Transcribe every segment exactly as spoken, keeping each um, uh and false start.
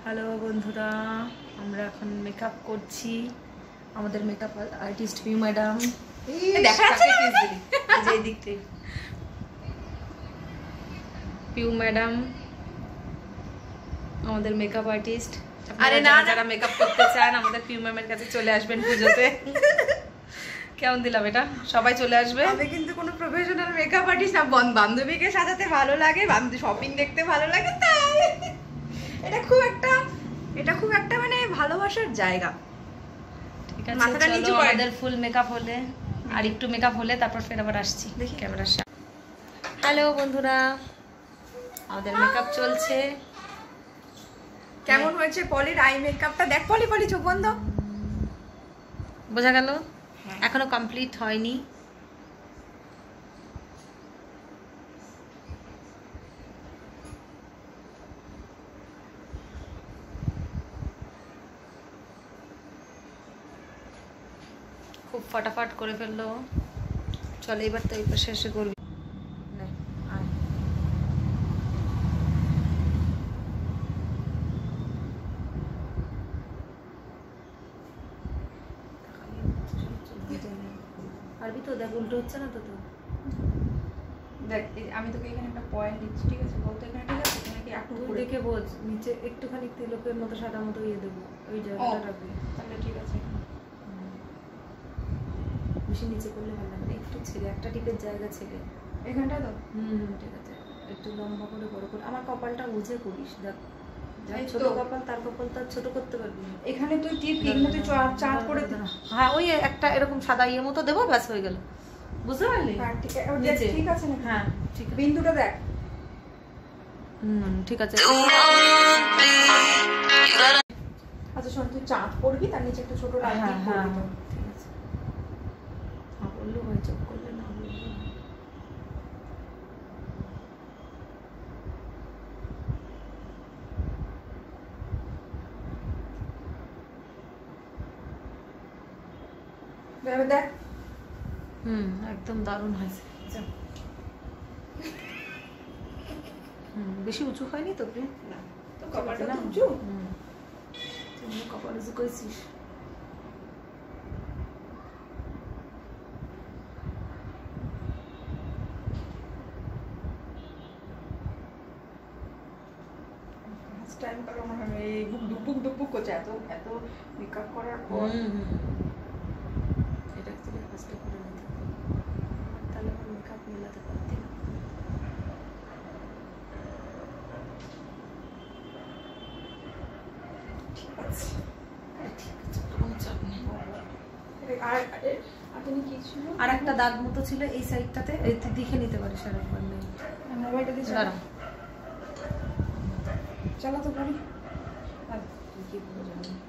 Hello বন্ধুরা, আমরা এখন মেকআপ করছি। আমাদের মেকআপ আর্টিস্ট পিউ ম্যাডাম দেখা যাচ্ছে না এই দিক থেকে। পিউ ম্যাডাম আমাদের মেকআপ আর্টিস্ট। আরে না, যারা মেকআপ করতে চান আমাদের পিউ ম্যামের কাছে চলে আসবেন পুজোতে। কেমন দিলাম এটা? সবাই চলে আসবে। আমি কিন্তু কোনো প্রফেশনাল মেকআপ আর্টিস্ট না, বান্ধবীকে সাজাতে ভালো লাগে, বান্ধবী শপিং দেখতে ভালো লাগে, তাই এটা খুব একটা এটা খুব একটা মানে ভালোবাসার জায়গা। ঠিক আছে, মাথাটা নিচু করে আমাদের ফুল মেকআপ হলে আর একটু মেকআপ হলে তারপর ফের আবার আসছি। দেখি ক্যামেরার সামনে। হ্যালো বন্ধুরা, আমাদের মেকআপ চলছে। কেমন হয়েছে পলির আই মেকআপটা? দেখ পলি, পলি চোখ বন্ধ। বোঝা গেল? এখনো কমপ্লিট হয়নি। খুব ফাটাফাট করে ফেললো। চলো এবার তো এই পাশে এসে করবি। পারবি তো? দেখ উল্টো হচ্ছে না তো। তো দেখ আমি তোকে এখানে একটা পয়েন্ট দিচ্ছি, ঠিক আছে? বলতে এখানে ঠিক আছে, তুমি কি একটু তুই দেখে বোঝ। নিচে একটুখানি তিলকের মতো সাদা মতো ইয়ে দেবো, ওই জায়গাটা রাখবি। তাহলে ঠিক আছে। বেশি নিচে করলে ভালো লাগে না, একটু ছেড়ে একটা টিপের জায়গা ছেড়ে এখানটা তো। হুম ঠিক আছে, একটু লম্বা করে বড় করে। আমার কপালটা বুঝে করিস। দেখ যাই ছোট কপাল, তার কপাল তো ছোট করতে পারবি না। এখানে তুই টিপ এখানে তুই চাঁদ করে দে। হ্যাঁ ওই একটা এরকম সাদা ইয়ে মতো দেবো, ব্যাস হয়ে গেল। বুঝতে পারলি? হ্যাঁ ঠিক আছে না? হ্যাঁ ঠিক আছে, বিন্দুটা দেখ। হুম ঠিক আছে। আচ্ছা শোন, তুই চাঁদ করবি, তার নিচে একটা ছোট লাইন হ্যাঁ হ্যাঁ করবি। ঠিক আছে। হ্যাঁ বললো হয়, চোখ করলে না বললো। দেখ হুম একদম দারুণ হয়েছে। হুম বেশি উঁচু হয়নি তো? না তো কপালটা না উঁচু। হুম তুমি কপাল উঁচু করেছিস। টাইম কারো মনে হয় এই বুক দুপুক দুপুক করছে এত এত মেকআপ করার পর। এটা অ্যাকচুয়ালি ফার্স্টে করে নিতে হবে, তাহলে আমার মেকআপ মেলাতে পারতি না। ঠিক আছে ঠিক আছে, কোনো চাপ নেই। আর আর তুমি কি ছিল? আর একটা দাগ মতো ছিল এই সাইডটাতে, এই দেখে নিতে পারিস আর একবার। নেই মোবাইলটা দিয়ে দাঁড়া, চলো তো পারি। কি বলে জানি না।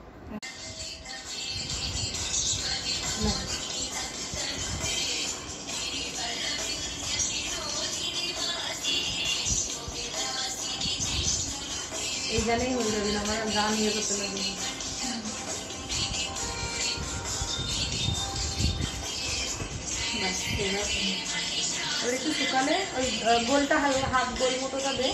এই গানেই হয়ে যাবে না, আমার গান ইয়ে করতে লাগবে। এবার একটু শুকালে ওই গোলটা হালকা হাফ গোল মতোটা দে।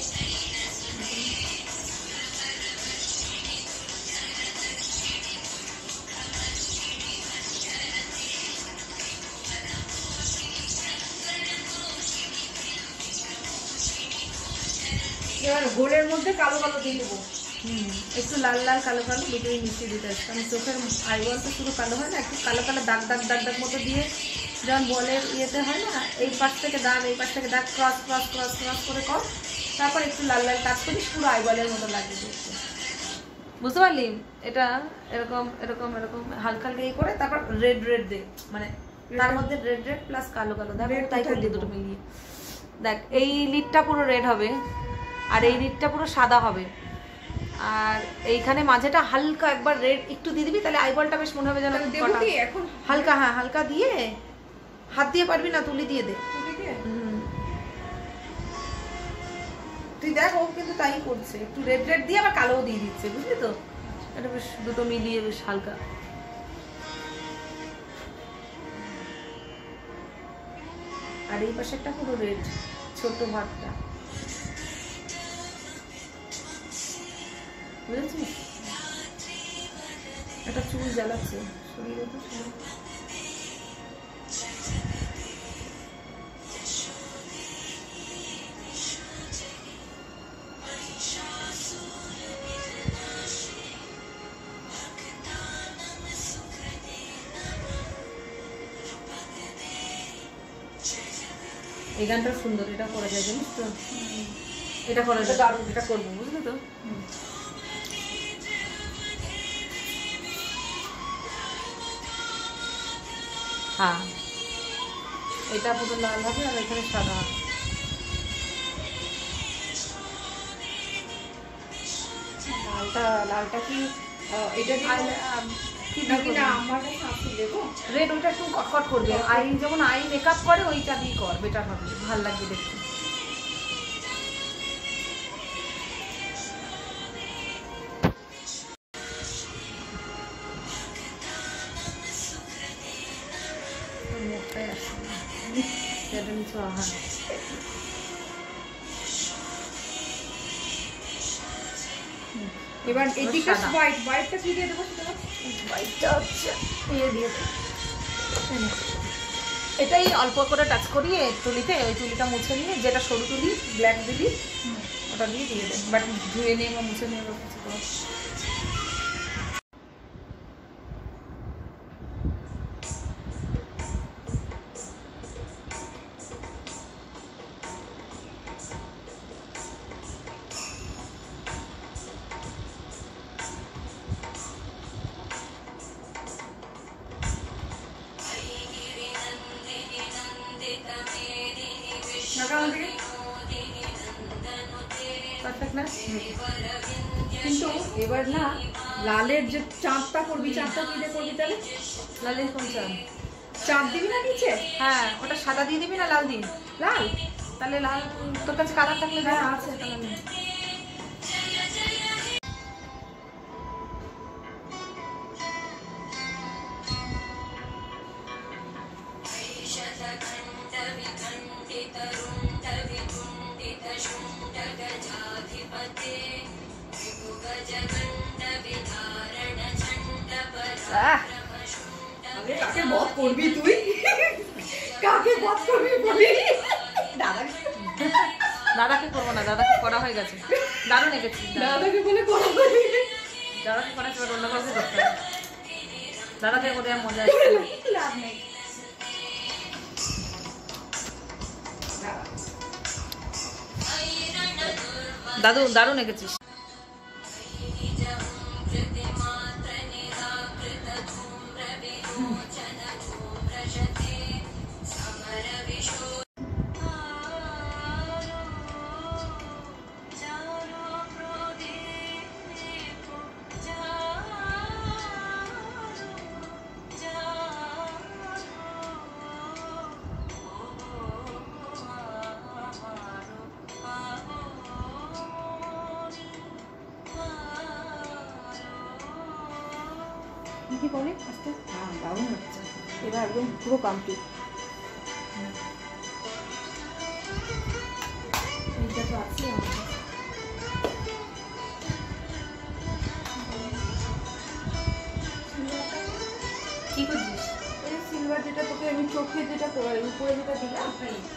এবার গোলের মধ্যে কালো কালো দিয়ে দেবো। হুম একটু লাল লাল কালো কালো দুটোই মিশিয়ে দিতে আসছে। কারণ চোখের আইবল তো শুধু কালো হয় না, একটু কালো কালো দাগ দাগ দাগ দাগ মতো দিয়ে, যেমন বলের ইয়েতে হয় না, এই পাশ থেকে দাগ এই পাশ থেকে দাগ ক্রস ক্রস ক্রস ক্রস করে কর, তারপর একটু লাল লাল টাচ করিস, পুরো আইবলের মতো লাগিয়ে দিচ্ছে। বুঝতে পারলি? এটা এরকম এরকম এরকম হালকা হালকা ইয়ে করে তারপর রেড রেড দে, মানে তার মধ্যে রেড রেড প্লাস কালো কালো দেখ, তাই করে দিয়ে দুটো মিলিয়ে দেখ। এই লিডটা পুরো রেড হবে আর এই লিডটা পুরো সাদা হবে, আর এইখানে মাঝেটা হালকা একবার রেড একটু দিয়ে দিবি, তাহলে আইবলটা বেশ মনে হবে যেন এখন হালকা। হ্যাঁ হালকা দিয়ে, হাত দিয়ে পারবি না, তুলি দিয়ে দে। তুই দেখ ও কিন্তু তাই করছে, একটু রেড রেড দিয়ে আবার কালোও দিয়ে দিচ্ছে, বুঝলি তো? এটা বেশ দুটো মিলিয়ে বেশ হালকা। আর এই পাশেরটা পুরো রেড, ছোট ভাতটা। বুঝেছিস? একটা চুল জ্বালাচ্ছে শরীরে তো। এই গানটা সুন্দর, এটা করা যায় জানিস তো? এটা করা যায়, দারুণ, এটা করবো বুঝলি তো? হ্যাঁ, এটা পুরো লাল হবে আর এখানে সাদা হবে। লালটা লালটা কি এটা রেড ওইটা একটু কটকট করবে, আই যেমন আই মেকআপ করে ওইটা দিয়ে কর, বেটার হবে, ভালো লাগবে দেখতে। এবার এদিকে হোয়াইট হোয়াইটটা কি দিয়ে দেবো? সেটা হোয়াইটটা হচ্ছে দিয়ে দিয়ে দেবো। এটাই অল্প করে টাচ করিয়ে তুলিতে, ওই তুলিটা মুছে নিয়ে, যেটা সরু তুলি ব্ল্যাক দিলি ওটা দিয়ে দিয়ে দেয়, বাট ধুয়ে নিয়ে বা মুছে নিয়ে কিছু করো। কিন্তু এবার না লালের যে চাঁদটা করবি, চাঁদটা কি দিয়ে করবি তাহলে? লালের কোন চাঁদ? চাঁদ দিবি না নিচে? হ্যাঁ, ওটা সাদা দিয়ে দিবি না লাল দিন? লাল। তাহলে লাল তোর কাছে কালার থাকলে? হ্যাঁ আছে, তাহলে নেই। কাকে বধ করবি তুই? কাকে বধ করবি বলি? দাদাকে করবো না, দাদাকে করা হয়ে গেছে, দারুণ এঁকেছি। দাদাকে বলে করা হয়ে গেছে, দাদাকে করেছে, অন্য কাউকে করতে হবে। দাদাকে করে মজা আসছে, লাভ নেই। দাদু দারুণ এঁকেছিস। কি বলে আস্তে? হ্যাঁ, দারুণ হচ্ছে। এবার একদম পুরো কমপ্লিট। এইটা তো আছে আমার। কি করছিস? এই সিলভার যেটা তোকে আমি চোখে যেটা উপরে যেটা দিলাম,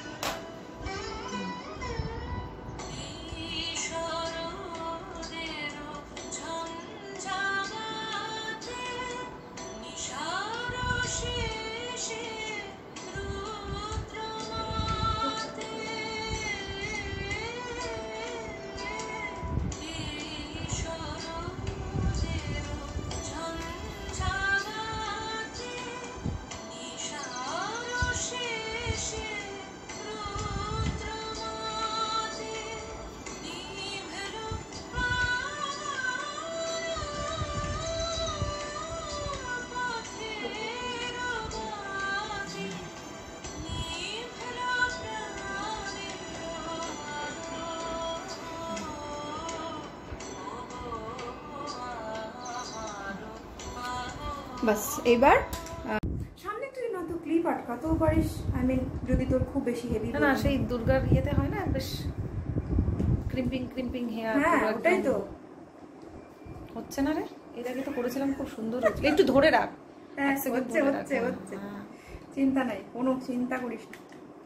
বাস। এইবার সামনে তুই না তো ক্লিপ আটকাতেও পারিস, আই মিন যদি তোর খুব বেশি হেভি না না, সেই দুর্গার ইয়েতে হয় না বেশ ক্রিম্পিং ক্রিম্পিং হেয়ার। হ্যাঁ ওটাই তো। হচ্ছে না রে, এর আগে তো করেছিলাম খুব সুন্দর হয়েছিল। একটু ধরে রাখ। হ্যাঁ হচ্ছে হচ্ছে হচ্ছে, চিন্তা নাই, কোনো চিন্তা করিস না।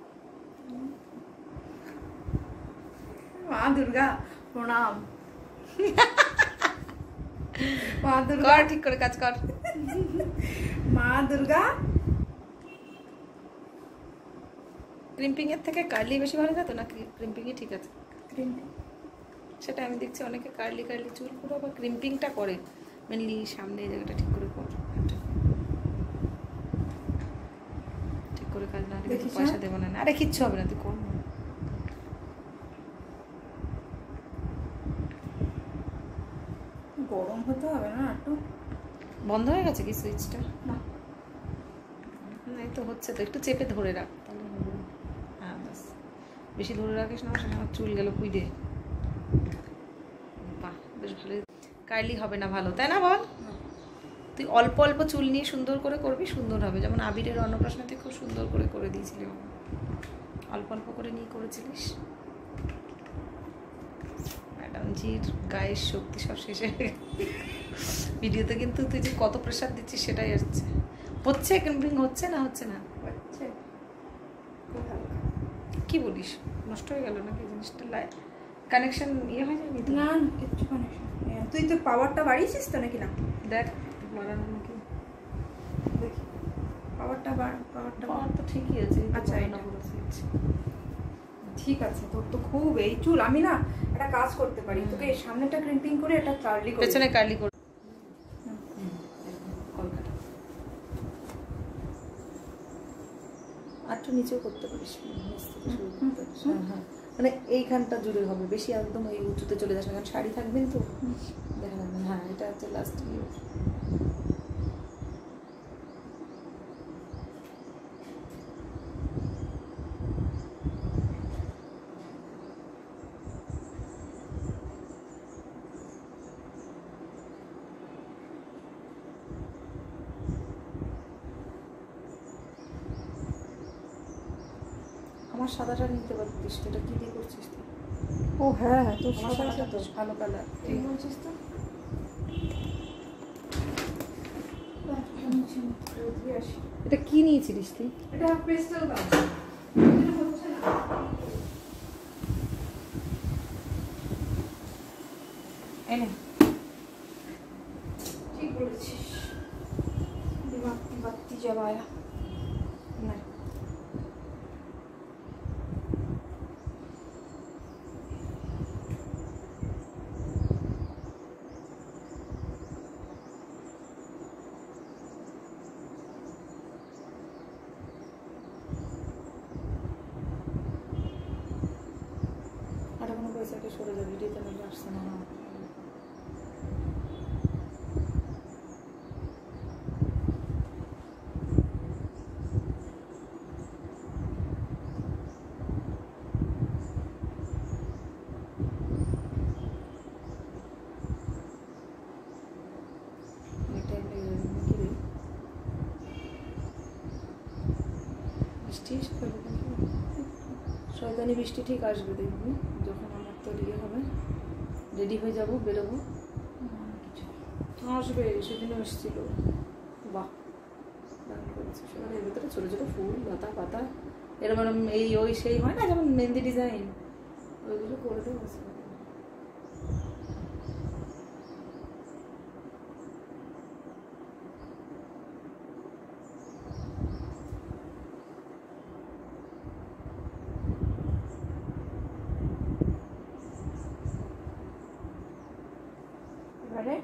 মা দুর্গা প্রণাম। মা দুর্গা ঠিক করে কাজ কর। মা দুর্গা। ক্রিম্পিং এর থেকে কার্লি বেশি ভালো না তো, নাকি ক্রিম্পিংই ঠিক আছে? ক্রিম্পিং সেটা আমি দেখছি অনেকে কার্লি কার্লি চুল পুরো আবার ক্রিম্পিংটা করে, মেনলি সামনে এই জায়গাটা ঠিক করে কর, ঠিক করে কাজ না হলে পয়সা দেবো না। আরে কিচ্ছু হবে না, তুই কর না। গরম হতে হবে না একটু? বন্ধ হয়ে গেছে কি সুইচটা? না এই তো হচ্ছে তো, একটু চেপে ধরে রাখ তাহলে হবে। হ্যাঁ বাস, বেশি ধরে রাখিস না, সেটা আমার চুল গেল কুইডে। বাহ বেশ ভালো। কার্লি হবে না ভালো, তাই না বল? তুই অল্প অল্প চুল নিয়ে সুন্দর করে করবি, সুন্দর হবে। যেমন আবিরের অন্নপ্রাশনে তুই খুব সুন্দর করে করে দিয়েছিলি, অল্প অল্প করে নিয়ে করেছিলিস। ম্যাডামজির গায়ের শক্তি সব শেষে ভিডিওতে কিন্তু তুই যে কত প্রেশার দিচ্ছিস সেটাই আসছে। হচ্ছে ক্রিম্পিং হচ্ছে না হচ্ছে না হচ্ছে। কি বলিস, নষ্ট হয়ে গেল নাকি জিনিসটা? লাই কানেকশন ইয়ে হয়ে যায়নি তো? না কিচ্ছু কানেকশন। তুই তো পাওয়ারটা বাড়িয়েছিস তো নাকি? না দেখ বাড়ানো নাকি, দেখি পাওয়ারটা বাড়। পাওয়ারটা পাওয়ার তো ঠিকই আছে। আচ্ছা এটা ঠিক আছে। তোর তো খুব এই চুল, আমি না একটা কাজ করতে পারি, তোকে এই সামনেটা ক্রিম্পিং করে এটা কার্লি করে, পেছনে কার্লি করে। আরটু নিচেও করতে পারিস, হ্যাঁ মানে এইখানটা জুড়ে হবে, বেশি একদম ওই উঁচুতে চলে যাস না, কারণ শাড়ি থাকবেন তো দেখা যাবে। হ্যাঁ এটা হচ্ছে লাস্ট ইয়ে। আমার সাদাটা নিতে পারতিস, এটা কি দিয়ে করছিস তুই? ও হ্যাঁ তো সাদাটা তো ভালো কালার, এই বলছিস তো। এটা কি নিয়েছিলিস তুই? এটা পেস্টেল কালার। এটা হচ্ছে না, এনে ঠিক বলেছিস। দিমাগ বাত্তি জ্বালায়া না পয়সাকে সরে যাবে, ভিডিওতে আমি আসছে না। বৃষ্টি শয়তানি বৃষ্টি ঠিক আসবে দেখবি, যখন আমার তো ইয়ে হবে, রেডি হয়ে যাবো, বেরোবো, আসবে। সেদিনও এসেছিল, বাহ দারুণ করেছে। সবার এর ভিতরে ছোটো ছোটো ফুল লতা পাতা এরকম এই ওই সেই হয় না, যেমন মেহেন্দি ডিজাইন, ওইগুলো করে দেবো। এবারে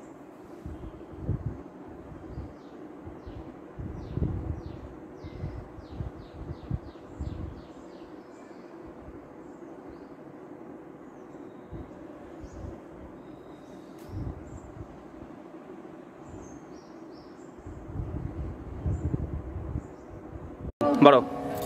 বড়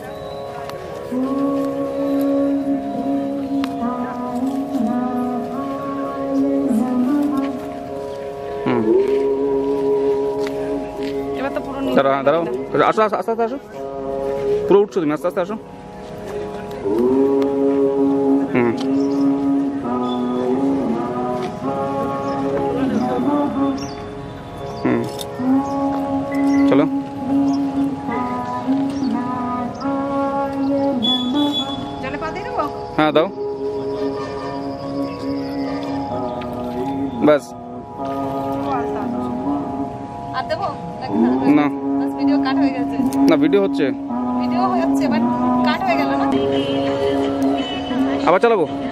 এবার তো পুরো দাঁড়াও দাঁড়াও আসো আসো আস্তে আস্তে আসো, পুরো উঠছো তুমি, আস্তে আস্তে আসো। হুম দাও ব্যাস। আর দেবো না ভিডিও কাট হয়ে গেছে, না ভিডিও হচ্ছে, ভিডিও হচ্ছে বাট কাট হয়ে গেল না। আবার চালাবো।